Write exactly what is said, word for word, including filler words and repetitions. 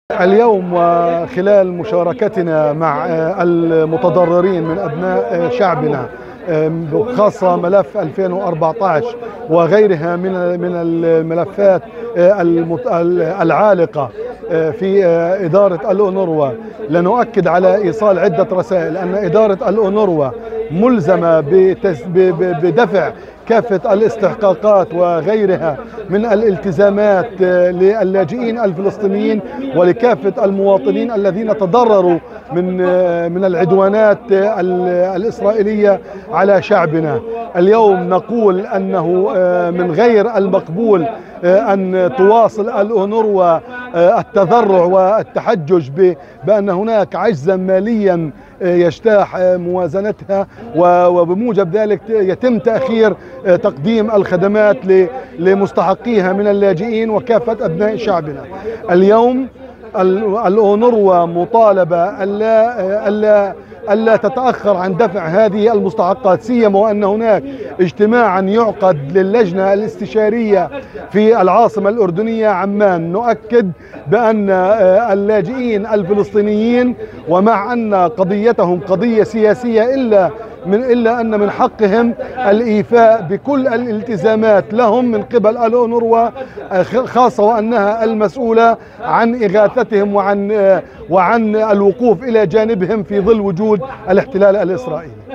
اليوم وخلال مشاركتنا مع المتضررين من أبناء شعبنا خاصة ملف ألفين وأربعة عشر وغيرها من من الملفات العالقة في إدارة الأونروا، لنؤكد على إيصال عدة رسائل أن إدارة الأونروا ملزمة بدفع كافة الاستحقاقات وغيرها من الالتزامات للاجئين الفلسطينيين ولكافة المواطنين الذين تضرروا من من العدوانات الإسرائيلية على شعبنا. اليوم نقول أنه من غير المقبول أن تواصل الأونروا التذرع والتحجج بأن هناك عجزا ماليا يجتاح موازنتها، وبموجب ذلك يتم تأخير تقديم الخدمات لمستحقيها من اللاجئين وكافة أبناء شعبنا. اليوم الأونروا مطالبة ألا ألا ألا تتأخر عن دفع هذه المستحقات، سيما وأن هناك اجتماعا يعقد للجنة الاستشارية في العاصمة الأردنية عمان. نؤكد بأن اللاجئين الفلسطينيين ومع أن قضيتهم قضية سياسية إلا من إلا أن من حقهم الإيفاء بكل الالتزامات لهم من قبل الأونروا، خاصة وأنها المسؤولة عن إغاثتهم وعن وعن الوقوف إلى جانبهم في ظل وجود الاحتلال الإسرائيلي.